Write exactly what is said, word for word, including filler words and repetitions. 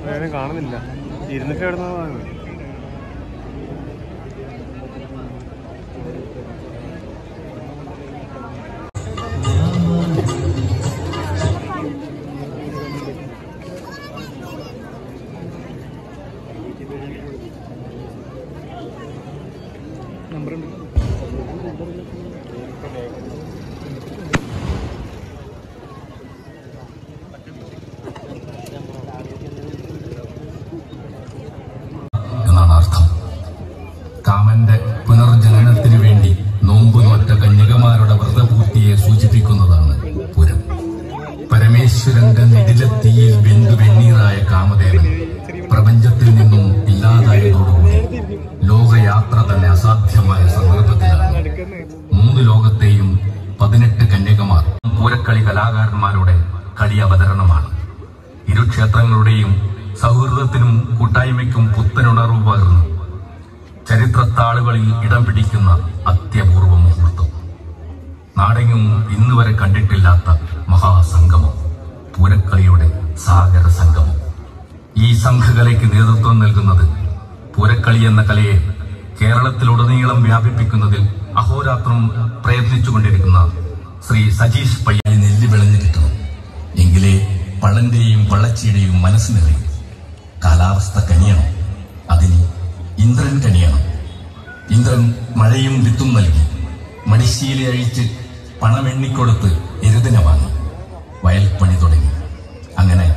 കാണുന്നില്ല. ഇരുന്നിട്ട് കിടന്നതാണ്. കാമന്റെ പുനർജനനത്തിനു വേണ്ടി നോമ്പുനോറ്റ കന്യകമാരുടെ വ്രതപൂർത്തിയെ സൂചിപ്പിക്കുന്നതാണ് പുരം. പരമേശ്വരന്റെ നെടിലത്തീയിൽ വെന്തു വെണ്ണീറായ കാമദേവൻ പ്രപഞ്ചത്തിൽ നിന്നും ഇല്ലാതായതോടുകൂടി ലോകയാത്ര തന്നെ അസാധ്യമായ സന്ദർഭത്തിലാണ് മൂന്ന് ലോകത്തെയും പതിനെട്ട് കന്യകമാർ പൂരക്കളി കലാകാരന്മാരുടെ കളി അവതരണമാണ്. ഇരു ക്ഷേത്രങ്ങളുടെയും സൗഹൃദത്തിനും കൂട്ടായ്മയ്ക്കും പുത്തനുണർവ് പകർന്നു ചരിത്രത്താളുകളിൽ ഇടം പിടിക്കുന്ന അത്യപൂർവ മുഹൂർത്തം. നാടെങ്ങും ഇന്നുവരെ കണ്ടിട്ടില്ലാത്ത മഹാസംഗമം, പൂരക്കളിയുടെ സാഗര സംഗമം. ഈ സംഘകലയ്ക്ക് നേതൃത്വം നൽകുന്നത് പൂരക്കളി എന്ന കലയെ കേരളത്തിലുടനീളം വ്യാപിപ്പിക്കുന്നതിൽ അഹോരാത്രം പ്രയത്നിച്ചുകൊണ്ടിരിക്കുന്ന ശ്രീ സജീഷ് പയ്യ. നെല്ല് വിളഞ്ഞു കിട്ടണം, എങ്കിലേ പള്ളന്റെയും പള്ളച്ചിയുടെയും മനസ്സ് നിറയും. കാലാവസ്ഥ കനിയണം, അതിന് ഇന്ദ്രൻ കനിയണം. ഇന്ദ്രൻ മഴയും വിത്തും നൽകി മടിശീല അഴിച്ച് പണമെണ്ണിക്കൊടുത്ത് എരുതിനെ വാങ്ങി വയൽപ്പണി തുടങ്ങി. അങ്ങനെ